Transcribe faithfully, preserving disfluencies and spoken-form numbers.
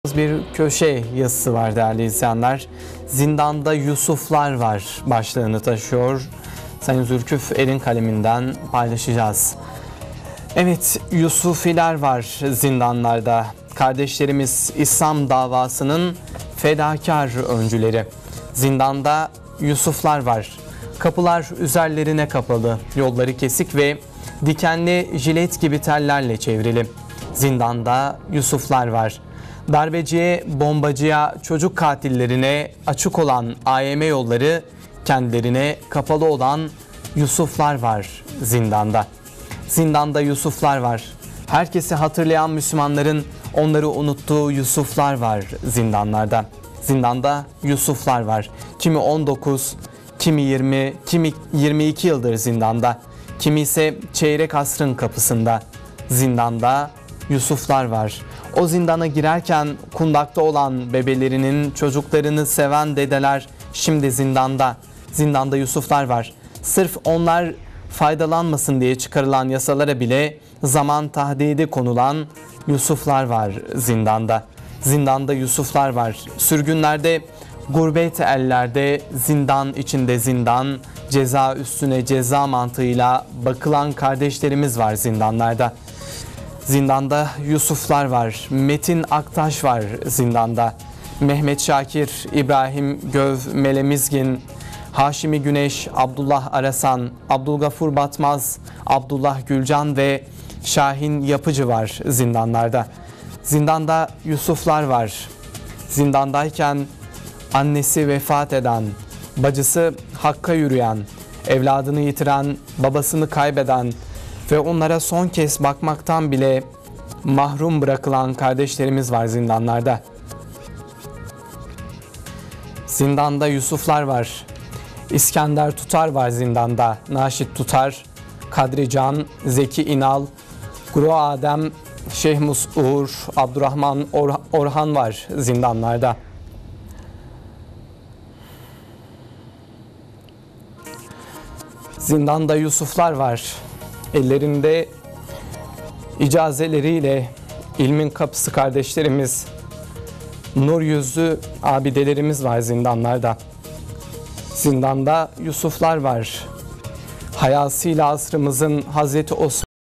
Bir köşe yazısı var değerli izleyenler. Zindanda Yusuflar var başlığını taşıyor. Sayın Zülküf Er'in kaleminden paylaşacağız. Evet, Yusufiler var zindanlarda. Kardeşlerimiz İslam davasının fedakar öncüleri. Zindanda Yusuflar var. Kapılar üzerlerine kapalı, yolları kesik ve dikenli jilet gibi tellerle çevrili. Zindanda Yusuflar var. Darbeciye, bombacıya, çocuk katillerine açık olan A Y M yolları, kendilerine kapalı olan Yusuflar var zindanda. Zindanda Yusuflar var. Herkesi hatırlayan Müslümanların onları unuttuğu Yusuflar var zindanlarda. Zindanda Yusuflar var. Kimi on dokuz, kimi yirmi, kimi yirmi iki yıldır zindanda. Kimi ise çeyrek asrın kapısında. Zindanda Yusuflar var. O zindana girerken kundakta olan bebelerinin çocuklarını seven dedeler şimdi zindanda. Zindanda Yusuflar var. Sırf onlar faydalanmasın diye çıkarılan yasalara bile zaman tahdidi konulan Yusuflar var zindanda. Zindanda Yusuflar var. Sürgünlerde, gurbet ellerde, zindan içinde zindan, ceza üstüne ceza mantığıyla bakılan kardeşlerimiz var zindanlarda. Zindanda Yusuflar var. Metin Aktaş var zindanda. Mehmet Şakir, İbrahim Göv, Melemizgin, Haşimi Güneş, Abdullah Arasan, Abdülgafur Batmaz, Abdullah Gülcan ve Şahin Yapıcı var zindanlarda. Zindanda Yusuflar var. Zindandayken annesi vefat eden, bacısı hakka yürüyen, evladını yitiren, babasını kaybeden ve onlara son kez bakmaktan bile mahrum bırakılan kardeşlerimiz var zindanlarda. Zindanda Yusuflar var. İskender Tutar var zindanda. Naşit Tutar, Kadri Can, Zeki İnal, Guru Adem, Şehmus Uğur, Abdurrahman Or- Orhan var zindanlarda. Zindanda Yusuflar var. Ellerinde icazeleriyle ilmin kapısı kardeşlerimiz, nur yüzlü abidelerimiz var zindanlarda. Zindanda Yusuflar var. Hayasıyla asrımızın Hazreti Osman